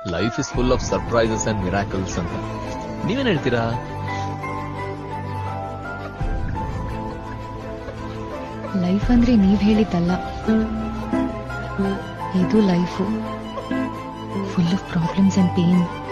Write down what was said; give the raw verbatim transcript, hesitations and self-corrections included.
Life is full of surprises and miracles ಅಂತ ನೀವೇನ್ ಹೇಳ್ತೀರಾ? ಲೈಫ್ ಅಂದ್ರೆ ನೀವ್ ಹೇಳಿದ್ದಲ್ಲ, ಇದು life full of problems and pain.